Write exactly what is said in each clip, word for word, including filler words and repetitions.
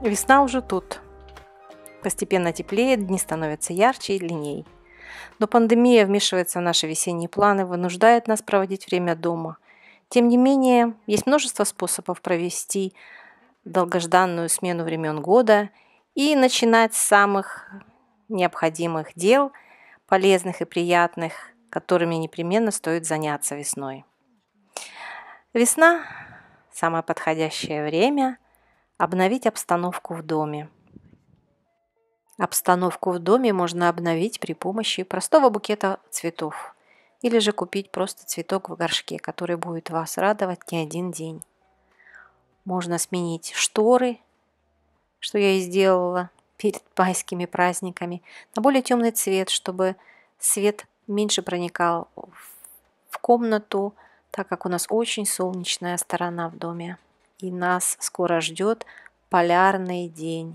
Весна уже тут. Постепенно теплеет, дни становятся ярче и длиннее. Но пандемия вмешивается в наши весенние планы, вынуждает нас проводить время дома. Тем не менее, есть множество способов провести долгожданную смену времен года и начинать с самых необходимых дел, полезных и приятных, которыми непременно стоит заняться весной. Весна – самое подходящее время обновить обстановку в доме. Обстановку в доме можно обновить при помощи простого букета цветов или же купить просто цветок в горшке, который будет вас радовать не один день. Можно сменить шторы, что я и сделала перед майскими праздниками, на более темный цвет, чтобы свет меньше проникал в комнату, так как у нас очень солнечная сторона в доме. И нас скоро ждет полярный день.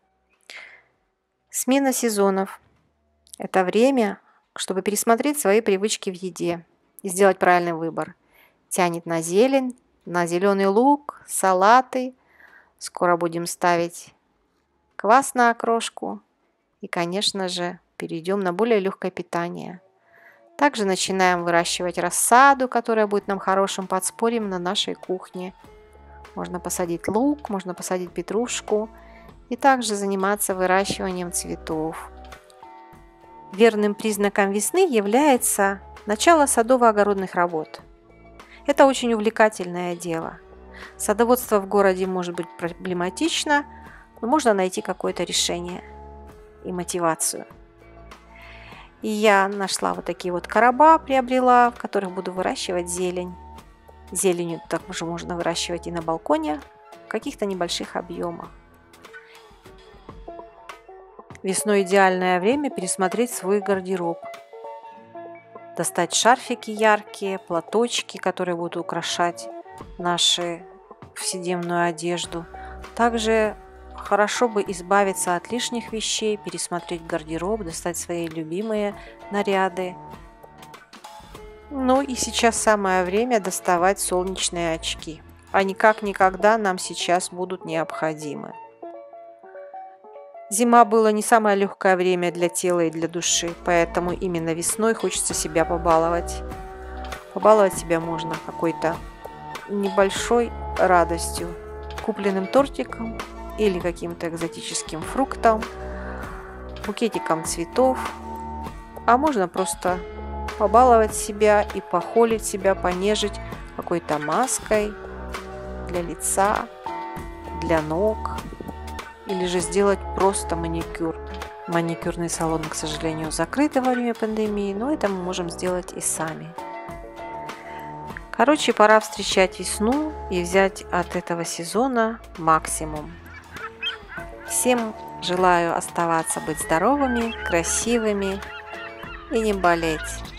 Смена сезонов – это время, чтобы пересмотреть свои привычки в еде и сделать правильный выбор. Тянет на зелень, на зеленый лук, салаты. Скоро будем ставить квас на окрошку. И, конечно же, перейдем на более легкое питание. Также начинаем выращивать рассаду, которая будет нам хорошим подспорьем на нашей кухне. Можно посадить лук, можно посадить петрушку и также заниматься выращиванием цветов. Верным признаком весны является начало садово-огородных работ. Это очень увлекательное дело. Садоводство в городе может быть проблематично, но можно найти какое-то решение и мотивацию. И я нашла вот такие вот короба, приобрела, в которых буду выращивать зелень. Зеленью также можно выращивать и на балконе в каких-то небольших объемах. Весной идеальное время пересмотреть свой гардероб. Достать шарфики яркие, платочки, которые будут украшать нашу повседневную одежду. Также хорошо бы избавиться от лишних вещей, пересмотреть гардероб, достать свои любимые наряды. Ну и сейчас самое время доставать солнечные очки. Они как никогда нам сейчас будут необходимы. Зима была не самое легкое время для тела и для души, поэтому именно весной хочется себя побаловать. Побаловать себя можно какой-то небольшой радостью, купленным тортиком или каким-то экзотическим фруктом, букетиком цветов, а можно просто побаловать себя и похолить себя, понежить какой-то маской для лица, для ног, или же сделать просто маникюр. Маникюрные салоны, к сожалению, закрыты во время пандемии, но это мы можем сделать и сами. Короче, пора встречать весну и взять от этого сезона максимум. Всем желаю оставаться быть здоровыми, красивыми и не болеть.